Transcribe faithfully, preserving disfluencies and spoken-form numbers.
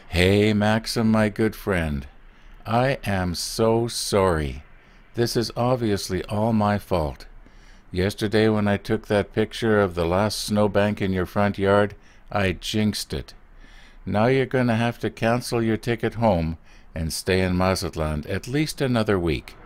Hey, Maxim, my good friend. I am so sorry. This is obviously all my fault. Yesterday, when I took that picture of the last snowbank in your front yard, I jinxed it. Now you're going to have to cancel your ticket home and stay in Mazatlan at least another week.